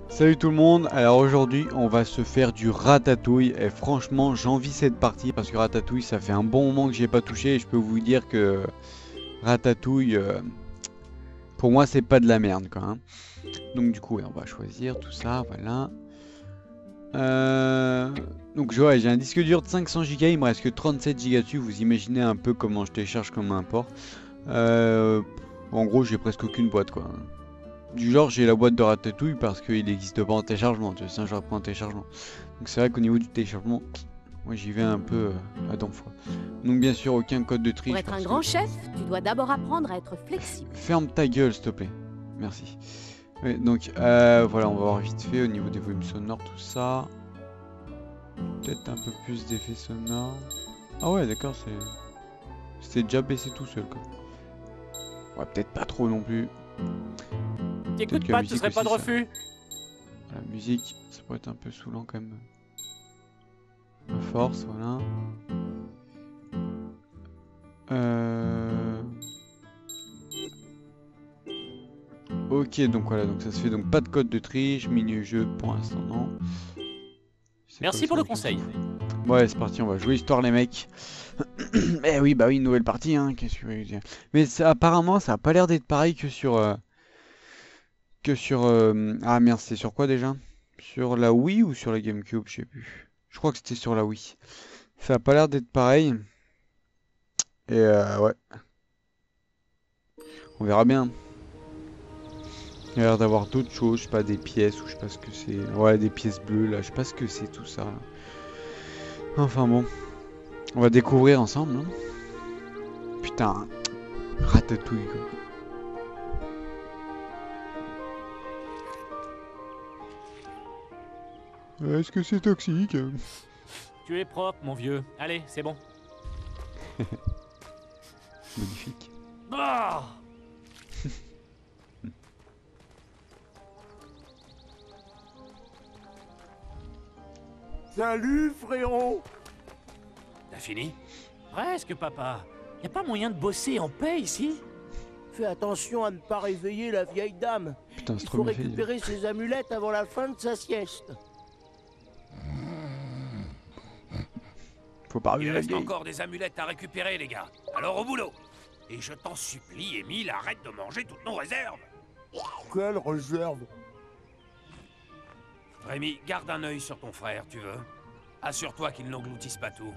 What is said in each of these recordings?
Salut tout le monde, alors aujourd'hui on va se faire du ratatouille et franchement j'envie cette partie parce que ratatouille ça fait un bon moment que j'y ai pas touché et je peux vous dire que ratatouille pour moi c'est pas de la merde quoi hein. Donc du coup ouais, on va choisir tout ça, voilà. Euh, Donc ouais, j'ai un disque dur de 500 Go, il me reste que 37 Go dessus, vous imaginez un peu comment je télécharge comme un port. Euh, En gros j'ai presque aucune boîte quoi. Du genre, j'ai la boîte de Ratatouille parce qu'il n'existe pas en téléchargement, tu vois, sinon j'aurais pris en téléchargement. Donc c'est vrai qu'au niveau du téléchargement, moi j'y vais un peu à dents froid. Donc bien sûr, aucun code de Pour triche être un parce que... grand chef, tu dois d'abord apprendre à être flexible. Ferme ta gueule, s'il te plaît. Merci. Ouais, donc voilà, on va voir vite fait au niveau des volumes sonores, tout ça. Peut-être un peu plus d'effets sonores. Ah ouais, d'accord, c'était déjà baissé tout seul, quoi. Ouais, peut-être pas trop non plus. Peut-être T'écoutes que la pas, tu musique serais pas aussi, de ça... refus. La musique, ça pourrait être un peu saoulant quand même. À force, voilà. Ok, donc voilà, donc ça se fait donc pas de code de triche, mini-jeu pour l'instant non. C'est comme Merci ça, pour le ok, on s'en conseil. fout. Ouais, c'est parti, on va jouer histoire les mecs. Eh oui, bah oui, une nouvelle partie, hein, qu'est-ce que je veux dire. Mais apparemment, ça a pas l'air d'être pareil que sur... Ah merde, c'est sur quoi déjà? Sur la Wii ou sur la GameCube, je sais plus. Je crois que c'était sur la Wii. Ça a pas l'air d'être pareil. Et ouais, on verra bien. Il y a l'air d'avoir d'autres choses, je sais pas, des pièces ou je sais pas ce que c'est. Ouais, des pièces bleues là, je sais pas ce que c'est tout ça là. Enfin bon, on va découvrir ensemble. Hein. Putain, ratatouille quoi. Est-ce que c'est toxique? Tu es propre, mon vieux. Allez, c'est bon. Magnifique. Ah. Salut frérot. T'as fini? Presque, papa. Y a pas moyen de bosser en paix ici? Fais attention à ne pas réveiller la vieille dame. Putain, c'est Il trop faut bien fait. récupérer ses amulettes avant la fin de sa sieste. Faut pas Il ruer la reste vieille. encore des amulettes à récupérer, les gars. Alors au boulot. Et je t'en supplie, Émile, arrête de manger toutes nos réserves. Quelle réserve? Rémi, garde un œil sur ton frère, tu veux. Assure-toi qu'il n'engloutisse pas tout.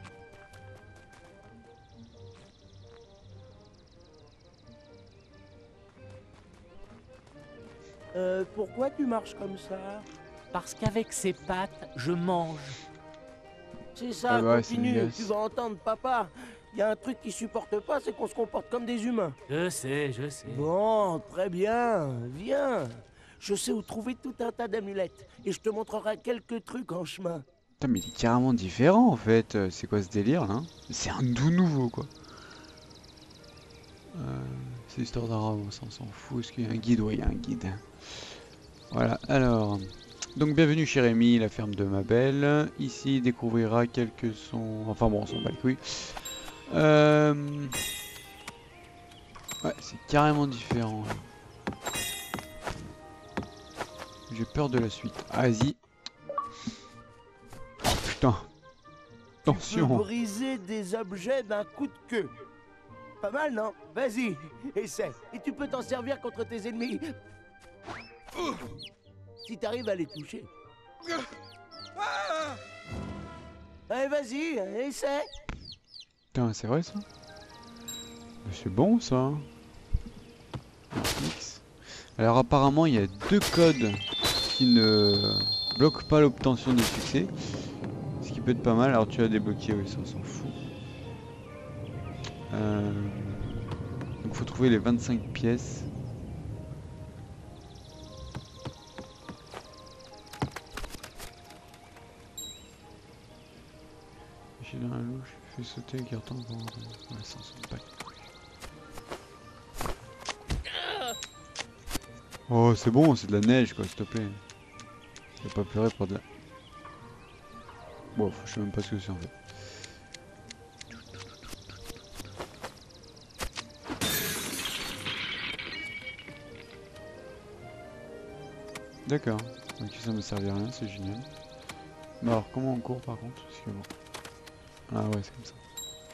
Pourquoi tu marches comme ça? Parce qu'avec ces pattes, je mange. C'est ça, Ah ouais, c'est continue, dégueulasse. tu vas entendre papa. Il y a un truc qui supporte pas, c'est qu'on se comporte comme des humains. Je sais, je sais. Bon, très bien, viens. Je sais où trouver tout un tas d'amulettes, et je te montrerai quelques trucs en chemin. Putain, mais il est carrément différent en fait. C'est quoi ce délire là? C'est un tout nouveau quoi. C'est l'histoire d'un rat, on s'en fout. Est-ce qu'il y a un guide? Ouais, il y a un guide. Voilà, alors. Donc bienvenue chez Rémi, la ferme de ma belle. Ici, il découvrira quelques sons. Enfin bon, on s'en bat les couilles. Ouais, c'est carrément différent. Là. J'ai peur de la suite. Ah, vas-y. Oh, putain. Tu peux Attention. briser des objets d'un coup de queue. Pas mal, non? Vas-y, essaie. Et tu peux t'en servir contre tes ennemis. Si t'arrives à les toucher. Allez, vas-y, essaie. Putain, c'est vrai ça? Mais c'est bon ça. Mix. Alors apparemment, il y a deux codes qui ne bloquent pas l'obtention de succès. Ce qui peut être pas mal. Alors tu as débloqué, oui, ça on s'en fout. Donc faut trouver les 25 pièces. J'ai dans la louche, fais sauter le carton. Ouais, ça on s'en bat les couilles. Oh c'est bon, c'est de la neige quoi, s'il te plaît. Je vais pas pleurer pour de la... Bon, je sais même pas ce que c'est en fait. D'accord. Ok, ça me servait à rien, c'est génial. Mais alors, comment on court par contre? Parce que bon. Ah ouais, c'est comme ça.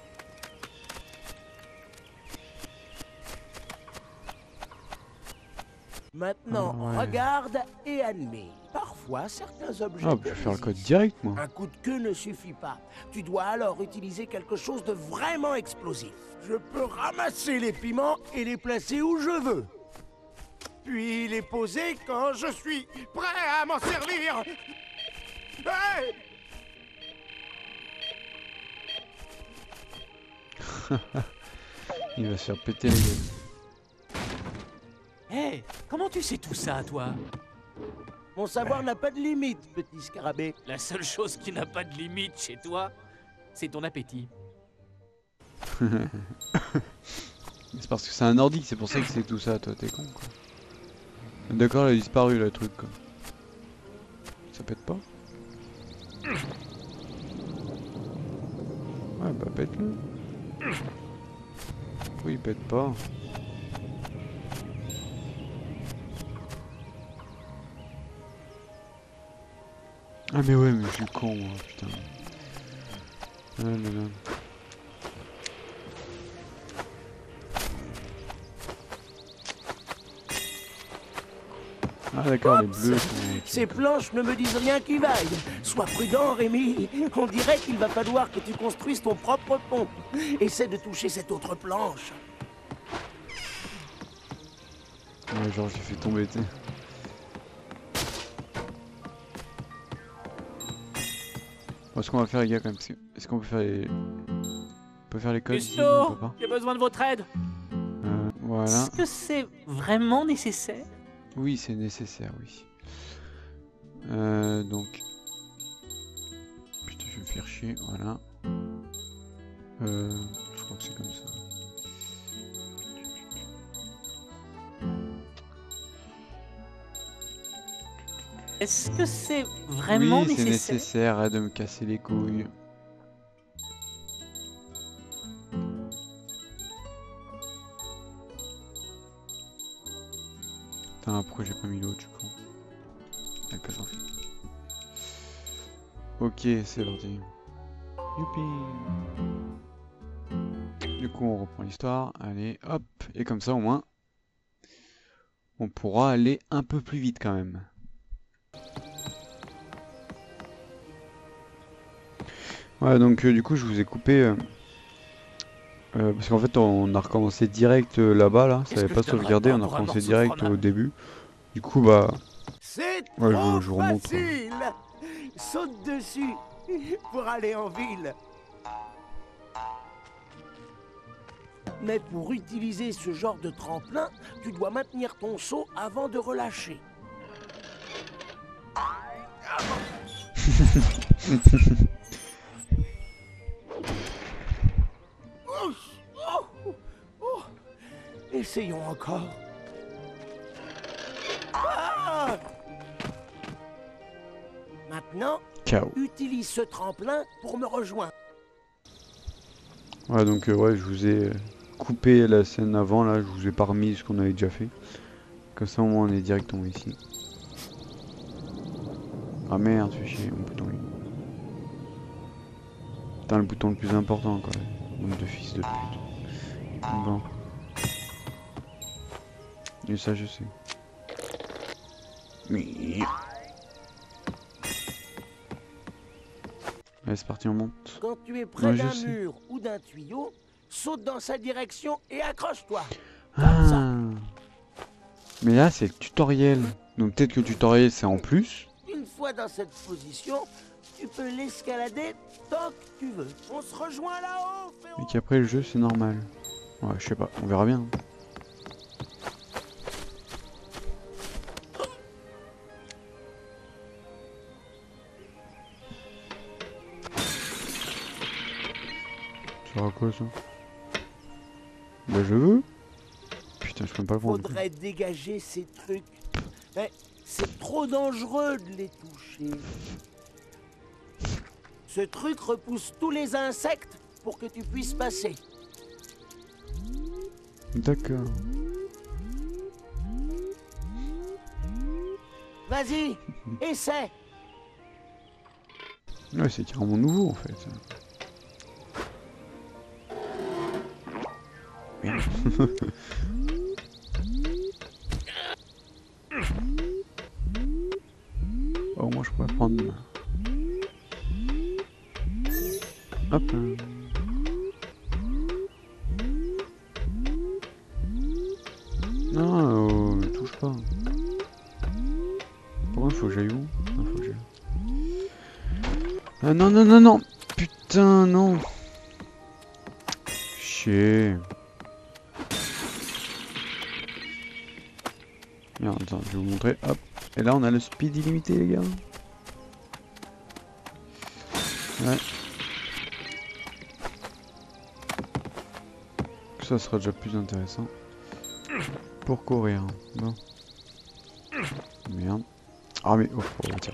Maintenant, Ah ouais. regarde et admets. Parfois, certains objets Ah, te je vais faire le code résistent. direct, moi. Un coup de queue ne suffit pas. Tu dois alors utiliser quelque chose de vraiment explosif. Je peux ramasser les piments et les placer où je veux. Puis les poser quand je suis prêt à m'en servir. Hey! Il va se faire péter les gueules. Hé, comment tu sais tout ça, toi? Mon savoir n'a pas de limite, petit scarabée. La seule chose qui n'a pas de limite chez toi, c'est ton appétit. C'est parce que c'est un nordique, c'est pour ça que c'est tout ça, toi, t'es con, quoi. D'accord, il a disparu, le truc, quoi. Ça pète pas? Ouais, bah pète-le. Oui, il pète pas. Ah mais ouais, mais je suis con, moi, putain. Ah là là. Ah d'accord, les bleus sont... Ces planches ne me disent rien qui vaille. Sois prudent, Rémi. On dirait qu'il va falloir que tu construises ton propre pont. Essaie de toucher cette autre planche. Ouais, genre j'ai fait tomber, tu sais. Bon, ce qu'on va faire, les gars, quand même, est-ce qu'on peut faire les... On peut faire les codes ici? Non, on Custo, peut pas. j'ai besoin de votre aide. Voilà. Est-ce que c'est vraiment nécessaire? Oui, c'est nécessaire, oui. Donc... Putain, je vais me faire chier, voilà. Je crois que c'est comme ça. Est-ce que c'est vraiment oui, c'est nécessaire? nécessaire, arrête de me casser les couilles. Putain, pourquoi j'ai pas mis l'autre, du coup? Y'a qu'à s'en faire. Ok, c'est parti. Youpi! Du coup, on reprend l'histoire. Allez, hop! Et comme ça, au moins, on pourra aller un peu plus vite quand même. Voilà, donc du coup, je vous ai coupé... parce qu'en fait, on a recommencé direct là-bas, là. Ça Qu'est-ce avait que pas je donnerais sauvegardé, pas on a pour un recommencé morceau de direct fromage? au début. Du coup, bah... C'est Ouais, trop je vous remontre. facile. Saute dessus pour aller en ville. Mais pour utiliser ce genre de tremplin, tu dois maintenir ton saut avant de relâcher. Oh. Essayons encore. Ah! Maintenant, Ciao. utilise ce tremplin pour me rejoindre. Ouais, donc ouais, je vous ai coupé la scène avant, là. Je vous ai pas remis ce qu'on avait déjà fait. Comme ça, au moins, on est directement ici. Ah merde, fais chier, mon bouton. Putain, le bouton le plus important, quoi. Nombre de fils de pute. Bon. Et ça, je sais. Oui. Allez, c'est parti, on monte. Quand tu es près Ouais, je d'un sais. mur ou d'un tuyau, saute dans sa direction et accroche-toi. Ah. Mais là, c'est le tutoriel. Donc peut-être que le tutoriel, c'est en plus. Une fois dans cette position, tu peux l'escalader tant que tu veux. On se rejoint là-haut, Et frérot. qu'après, le jeu, c'est normal. Ouais, je sais pas, on verra bien. Ça sera quoi ça? Bah je veux. Putain, je peux pas le prendre. Faudrait dégager ces trucs. Mais c'est trop dangereux de les toucher. Ce truc repousse tous les insectes pour que tu puisses passer. D'accord. Vas-y, essaie. Ouais, c'est carrément nouveau en fait. Merde. Oh, moi je pourrais prendre. Hop. Non, ne touche pas. Pourquoi il faut que j'aille où? Non, faut que j'aille. Ah non, non, non, non. Putain, non. Chier. Merde, attends, je vais vous montrer. Hop. Et là, on a le speed illimité, les gars. Ouais. Ça sera déjà plus intéressant. Pour courir. Bon. Merde. Ah mais oh, faut retirer.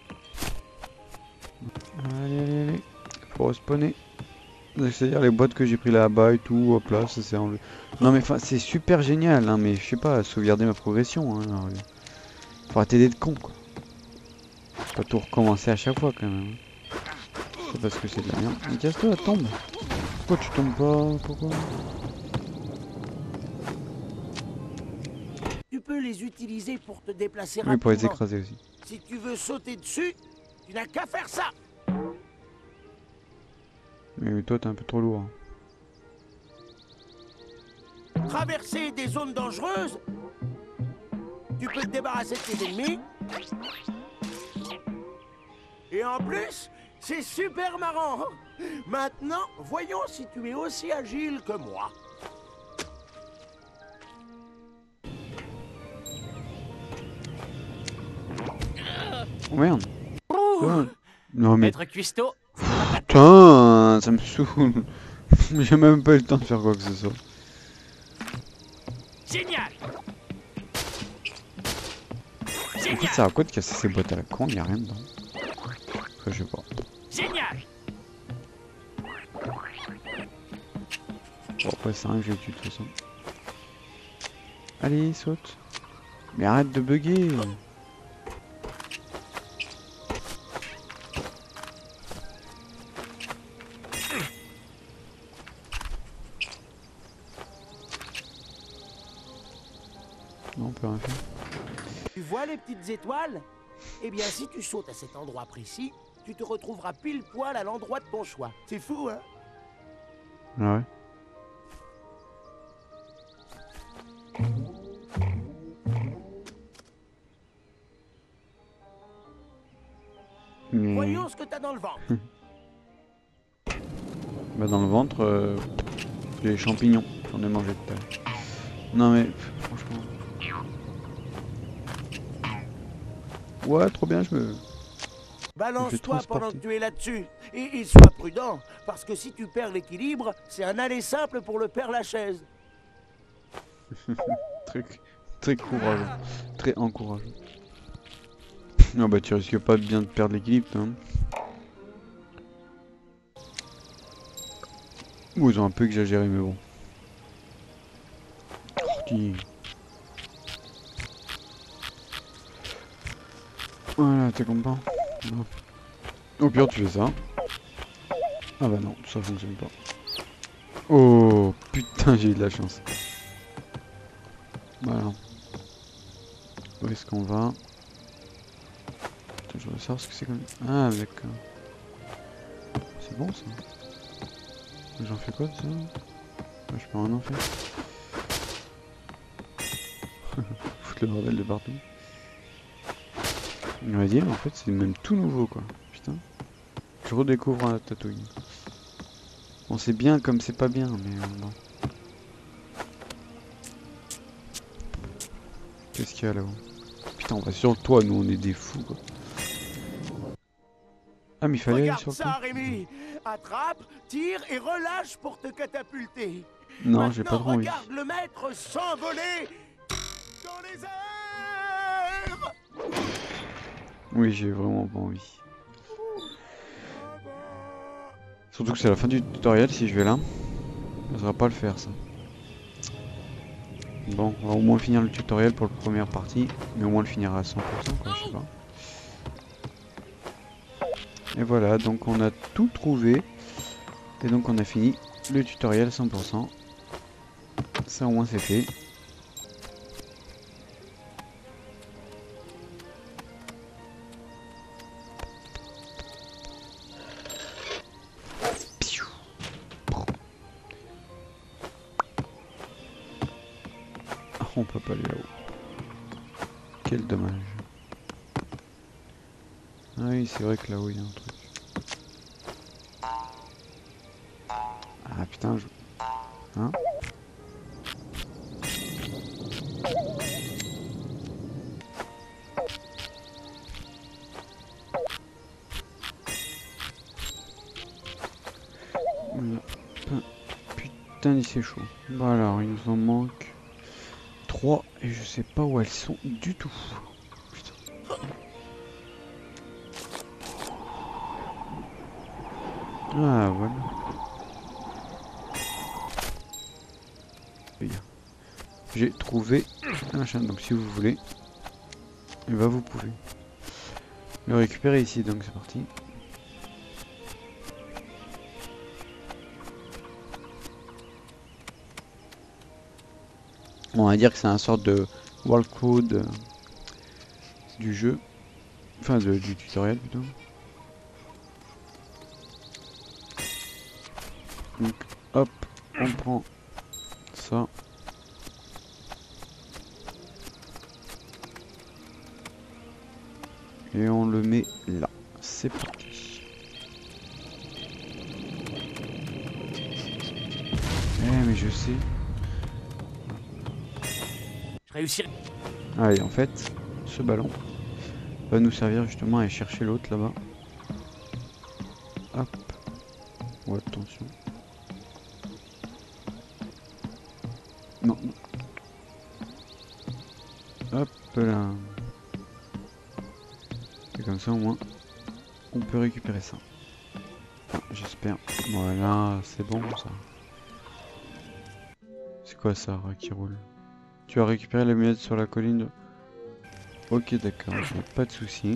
Allez, allez, allez. Faut respawner. C'est-à-dire les boîtes que j'ai pris là-bas et tout, hop là, ça c'est enlevé. Non mais enfin, c'est super génial, hein, mais je sais pas, sauvegarder ma progression. Hein, alors, faut arrêter d'être con quoi. Faut pas tout recommencer à chaque fois quand même. C'est parce que c'est de la merde. Mais casse-toi, tombe. Pourquoi tu tombes pas? Pourquoi? Tu peux les utiliser pour te déplacer Oui, pour les rapidement. écraser aussi. Si tu veux sauter dessus, tu n'as qu'à faire ça. Mais toi, t'es un peu trop lourd. Traverser des zones dangereuses. Tu peux te débarrasser de tes ennemis. Et en plus, c'est super marrant. Maintenant, voyons si tu es aussi agile que moi. Oh merde. Oh. Non mais Maître Cuistot, putain, ça me saoule. J'ai même pas eu le temps de faire quoi que ce soit. génial. En fait, Génial. ça à quoi de casser ces boîtes à la con? Y'a rien dedans. Enfin, je sais pas. Génial. Bon, après, c'est rien que j'ai tué de toute façon. Allez, saute. Mais arrête de bugger. Non, on peut rien faire. Tu vois les petites étoiles? Eh bien, si tu sautes à cet endroit précis, tu te retrouveras pile poil à l'endroit de ton choix. C'est fou, hein? Ah ouais. Mais... Voyons ce que t'as dans le ventre. Bah dans le ventre, j'ai les champignons. J'en ai mangé tout à l'heure. Non mais, franchement... Ouais, trop bien, je me... Balance-toi pendant transporter. que tu es là-dessus. Et sois prudent, parce que si tu perds l'équilibre, c'est un aller simple pour le Père Lachaise. Très courageux. Très encourageant. Non bah tu risques pas de bien de perdre l'équilibre, toi, hein. Ou ils ont un peu exagéré, mais bon. Qui... Voilà, t'es content? Non. Au pire, tu fais ça. Ah bah non, ça fonctionne pas. Oh putain, j'ai eu de la chance. Voilà. Où est-ce qu'on va? Attends, je veux savoir ce que c'est comme... Ah d'accord. C'est bon ça. J'en fais quoi de ça? Ah, je peux rien en faire. Foutre le bordel de partout. On va dire, en fait, c'est même tout nouveau, quoi. Putain. Je redécouvre un Tatooine. Bon, c'est bien comme c'est pas bien, mais bon. Qu'est-ce qu'il y a là-haut? Putain, on va sur le toit, nous, on est des fous, quoi. Ah, mais il fallait aller sur Regarde le toit. ça, Rémi. Attrape, tire et relâche pour te catapulter. Non, j'ai pas trop envie. Regarde le maître s'envoler dans les airs. Oui, j'ai vraiment pas envie. Surtout que c'est la fin du tutoriel, si je vais là. Ça va pas le faire, ça. Bon, on va au moins finir le tutoriel pour la première partie, mais au moins le finir à 100%, quoi, je sais pas. Et voilà, donc on a tout trouvé. Et donc on a fini le tutoriel 100%. Ça au moins c'est fait. On peut pas aller là-haut. Quel dommage. Ah oui, c'est vrai que là-haut il y a un truc. Ah putain, je... Hein? Putain, c'est chaud. Bon alors, il nous en manque 3 et je sais pas où elles sont du tout. Putain. Ah voilà. J'ai trouvé un machin, donc si vous voulez, et bah vous pouvez le récupérer ici, donc c'est parti. On va dire que c'est un sorte de walkthrough du jeu, enfin du tutoriel plutôt. Donc hop, on prend ça. Et on le met là. C'est parti. Eh mais je sais. Je réussirai. Allez, en fait, ce ballon va nous servir justement à aller chercher l'autre là-bas. Hop. Oh, attention. Non, non. Hop là. Et comme ça au moins, on peut récupérer ça. Enfin, j'espère. Voilà, c'est bon ça. C'est quoi ça qui roule? Tu as récupéré l'amulette sur la colline. Ok, d'accord, pas de souci.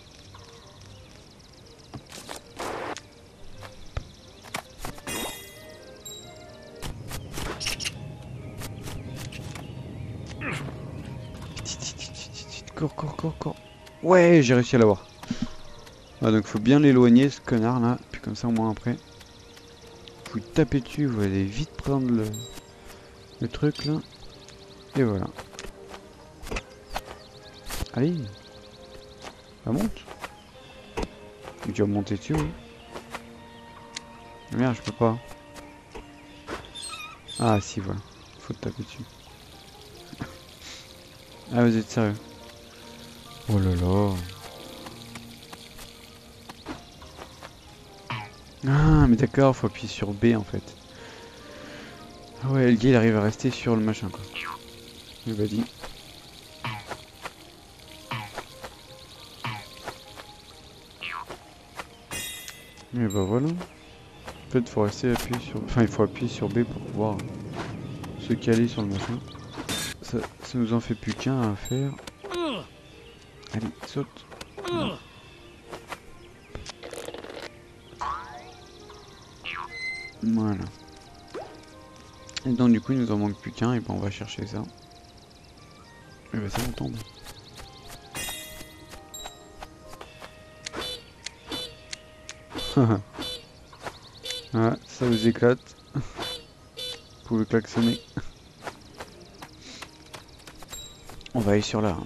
Cours, cours, cours, cours. Ouais, j'ai réussi à l'avoir. Ah, donc faut bien l'éloigner ce connard là. Puis comme ça au moins après, vous tapez dessus, vous allez vite prendre le truc là. Et voilà. Allez. Ça monte. Et tu vas monter dessus, oui. Merde, je peux pas. Ah si, voilà. Faut te taper dessus. Ah, vous êtes sérieux? Oh là là. Ah, mais d'accord, faut appuyer sur B en fait. Ah ouais, le gars il arrive à rester sur le machin quoi. Il va dire. Et bah voilà. En fait, faut rester appuyé sur. Enfin, il faut appuyer sur B pour pouvoir se caler sur le machin. Ça nous en fait plus qu'un à faire. Allez, saute. Voilà. Et donc du coup il nous en manque plus qu'un et ben on va chercher ça. Et ben ça on tombe. Ah, ça vous éclate. Vous pouvez klaxonner. On va aller sur là.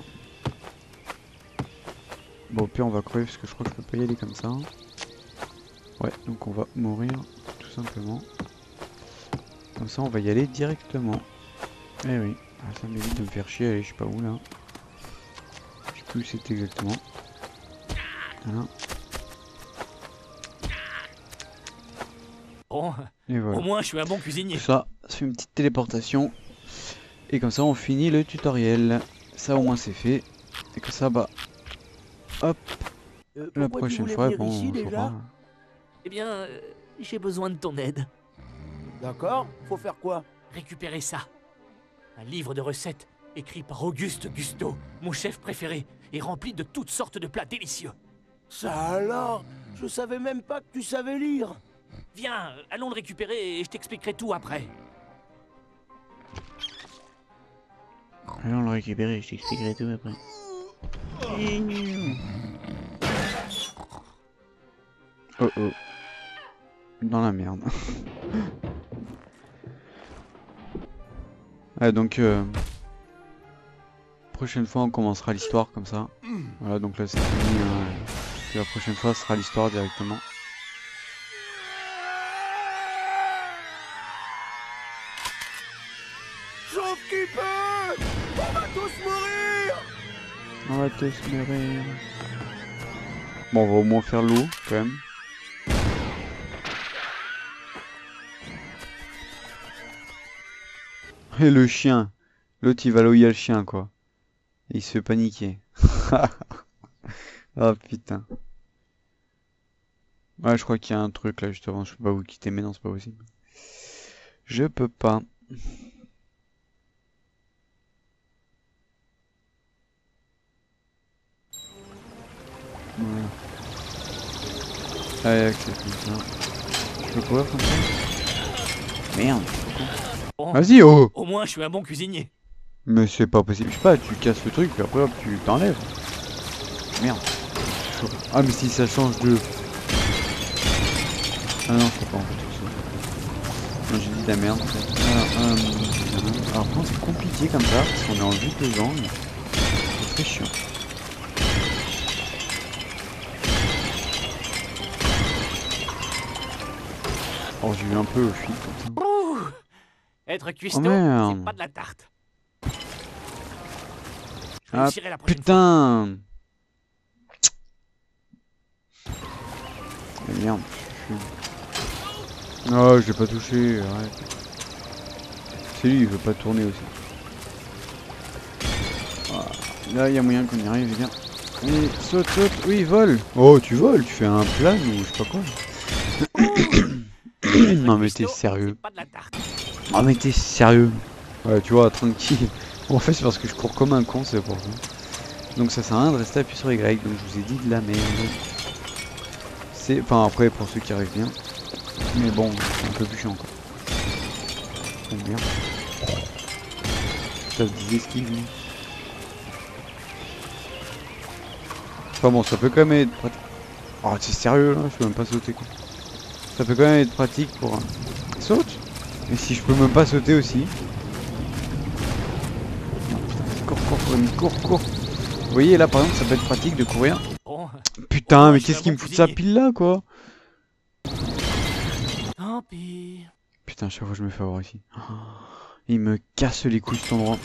Bon au pire on va crever parce que je crois que je peux pas y aller comme ça. Ouais, donc on va mourir tout simplement. Comme ça on va y aller directement. Eh oui, ah, ça m'évite de me faire chier, allez je sais pas où là. Je sais plus où c'est exactement. Voilà. Bon, Et voilà. au moins je suis un bon cuisinier. Ça fait une petite téléportation. Et comme ça on finit le tutoriel. Ça au moins c'est fait. Et que ça bah hop. La prochaine fois, bon, on saura. Eh bien, j'ai besoin de ton aide. D'accord, faut faire quoi? Récupérer ça. Un livre de recettes écrit par Auguste Gusteau, mon chef préféré, et rempli de toutes sortes de plats délicieux. Ça alors? Je savais même pas que tu savais lire. Viens, allons le récupérer et je t'expliquerai tout après. Allons le récupérer, je t'expliquerai tout après. Oh oh. Dans la merde. Ah, donc prochaine fois on commencera l'histoire comme ça. Voilà, donc là c'est fini. Puis la prochaine fois ce sera l'histoire directement. Sauve qui peut! On va tous mourir! On va tous mourir. Bon, on va au moins faire l'eau quand même. Et le chien. L'autre il va là où il y a le chien quoi. Et il se fait paniquer. Oh putain. Ouais, je crois qu'il y a un truc là juste avant. Je peux pas vous quitter, mais non, c'est pas possible. Je peux pas. Voilà. Allez, accepte ça. Je peux courir comme ça? Merde. Bon, Vas-y, oh! au moins je suis un bon cuisinier. Mais c'est pas possible. Je sais pas, tu casses le truc, puis après hop, tu t'enlèves. Merde. Ah, mais si ça change de. Ah non, c'est pas en fait ça. Non, j'ai dit de la merde en fait. Alors, quand c'est compliqué comme ça, parce qu'on est en vue de gens, c'est très chiant. Oh, j'ai eu un peu au fuite comme ça. Ouh, être cuistot, merde. c'est pas de la tarte. Je Ah, réussirai la prochaine fois. putain! Mais merde, je suis... Oh, je l'ai pas touché, arrête. C'est lui, il veut pas tourner aussi. Voilà. Là, il y a moyen qu'on y arrive, les gars. Allez, saute, saute, oui, vole! Oh, tu voles, tu fais un plan ou je sais pas quoi. Non, mais t'es sérieux. C'est pas de la tarte. Oh, mais t'es sérieux. Ouais, tu vois, tranquille. En fait, c'est parce que je cours comme un con, c'est pour ça. Donc ça sert à rien de rester appuyé sur Y, donc je vous ai dit de la merde. C'est... Enfin, après, pour ceux qui arrivent bien. Mais bon, c'est un peu plus chiant, quoi. Donc bien. Ça se disait esquive, lui. Enfin bon, ça peut quand même être pratique. Oh, c'est sérieux, là, je peux même pas sauter, quoi. Ça peut quand même être pratique pour... Saute! Et si je peux même pas sauter aussi. Cours, cours, cours, cours. Vous voyez là par exemple ça peut être pratique de courir. Bon, Putain, mais je suis qu'est-ce un qui bon me fout de sa cuisinier. pile là quoi? tant pis. Putain, chaque fois je me fais avoir ici. Oh, il me casse les couilles cet endroit.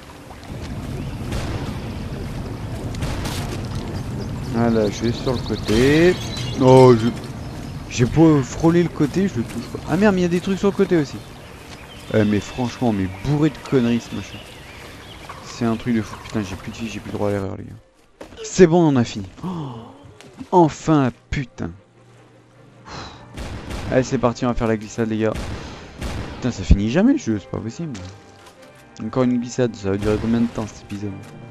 Voilà, je vais sur le côté. Oh, j'ai beau frôler le côté, je le touche pas. Ah merde, mais il y a des trucs sur le côté aussi. Mais franchement, mais bourré de conneries ce machin. C'est un truc de fou. Putain, j'ai plus de vie, j'ai plus le droit à l'erreur, les gars. C'est bon, on en a fini. Oh, enfin, putain. Allez, c'est parti, on va faire la glissade, les gars. Putain, ça finit jamais le jeu, c'est pas possible. Encore une glissade, ça va durer combien de temps cet épisode?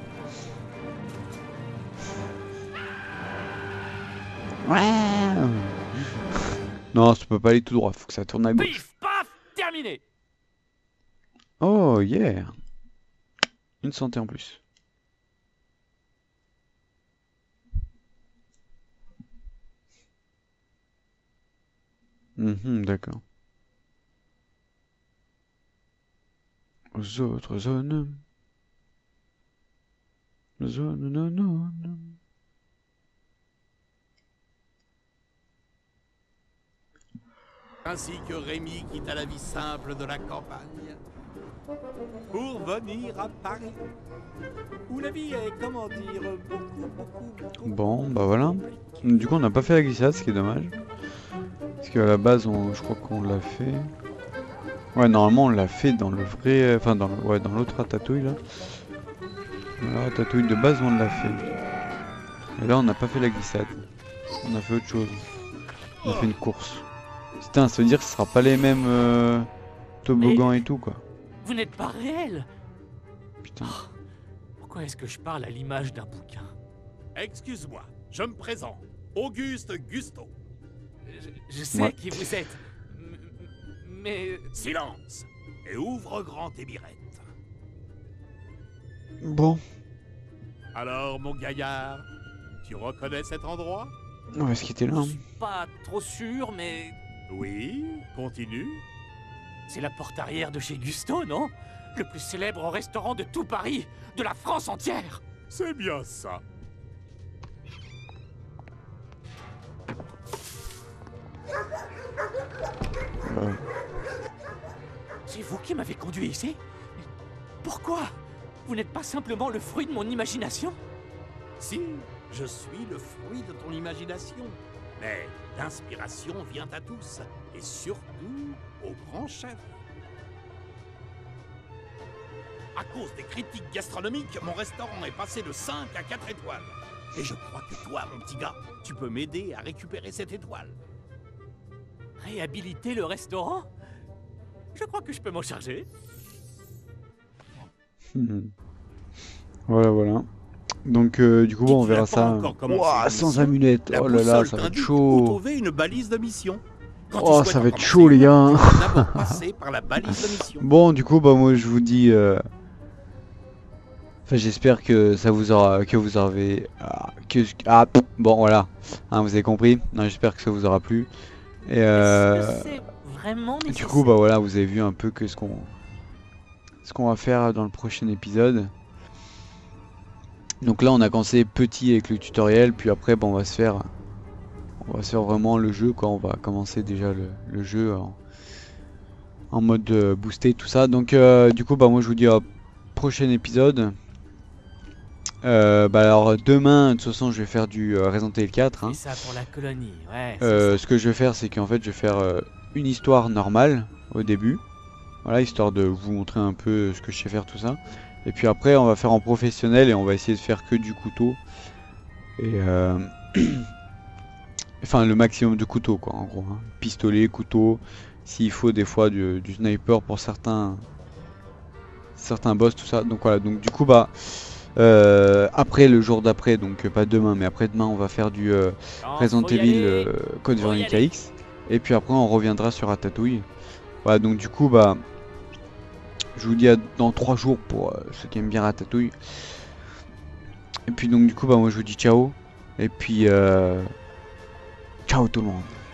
Ouais. Non, ça peut pas aller tout droit, faut que ça tourne à gauche. Pif, paf, terminé. Oh, yeah. Une santé en plus. D'accord. Aux autres zones. Zone non, non, non. Ainsi que Rémi quitta la vie simple de la campagne pour venir à Paris, où la vie est, comment dire, beaucoup Bon, bah voilà. Du coup, on n'a pas fait la glissade, ce qui est dommage. Parce qu'à la base, je crois qu'on l'a fait. Ouais, normalement, on l'a fait dans le vrai... Enfin, dans l'autre ratatouille, là. Dans la ratatouille de base, on l'a fait. Et là, on n'a pas fait la glissade. On a fait autre chose. On a fait une course. Putain, ça veut dire que ce sera pas les mêmes toboggans et tout, quoi. Vous n'êtes pas réel. putain. Pourquoi est-ce que je parle à l'image d'un bouquin? Excuse-moi, je me présente. Auguste Gusto. Je sais Ouais. qui vous êtes. Mais... Silence et ouvre grand tes mirettes. Bon, Alors, mon gaillard, tu reconnais cet endroit? on va se quitter là. Je Hein. suis pas trop sûr, mais... Oui, continue. C'est la porte arrière de chez Gusto, non? Le plus célèbre restaurant de tout Paris, de la France entière. C'est bien ça. C'est vous qui m'avez conduit ici? Mais pourquoi? Vous n'êtes pas simplement le fruit de mon imagination? Si, je suis le fruit de ton imagination. Mais l'inspiration vient à tous, et surtout au grand chef. À cause des critiques gastronomiques, mon restaurant est passé de 5 à 4 étoiles. Et je crois que toi, mon petit gars, tu peux m'aider à récupérer cette étoile. Réhabiliter le restaurant? Je crois que je peux m'en charger. Voilà, voilà. Donc, du coup, Si bon, on tu n'as verra pas ça. encore commencé Ouah, une sans mission, amulette. La Oh là là, boussole ça va être t'indique où chaud. trouver une balise de mission. Quand tu Oh, souhaites ça en va être commencer chaud, les une, gars. tu dois d'abord passer par la balise de mission. Bon, du coup, bah, moi, je vous dis. Enfin, j'espère que ça vous aura. Que vous avez. Bon, voilà. Hein, vous avez compris. Non, j'espère que ça vous aura plu. Et Est-ce que c'est vraiment du nécessaire? coup, bah voilà, vous avez vu un peu que ce qu'on va faire dans le prochain épisode. Donc là, on a commencé petit avec le tutoriel, puis après, bah, on va se faire vraiment le jeu, quoi. On va commencer déjà le jeu en mode boosté, tout ça. Donc, du coup, bah moi, je vous dis au prochain épisode. Bah alors demain, de toute façon, je vais faire du Resident Evil 4. Hein. C'est ça pour la colonie, ouais. c'est ça. Ce que je vais faire, c'est qu'en fait, je vais faire une histoire normale au début. Voilà, histoire de vous montrer un peu ce que je sais faire, tout ça. Et puis après, on va faire en professionnel et on va essayer de faire que du couteau. Et enfin, le maximum de couteaux, quoi, en gros. Hein. Pistolet, couteau. S'il faut, des fois, du sniper pour certains boss, tout ça. Donc voilà, donc du coup, bah... après, le jour d'après, donc pas demain, mais après-demain, on va faire du Non, Resident faut y Evil aller. Code Faut y Veronica aller. X. Et puis après, on reviendra sur Ratatouille. Voilà, donc du coup, bah, je vous dis dans 3 jours pour ceux qui aiment bien Ratatouille. Et puis donc du coup, bah, moi je vous dis ciao. Et puis ciao tout le monde.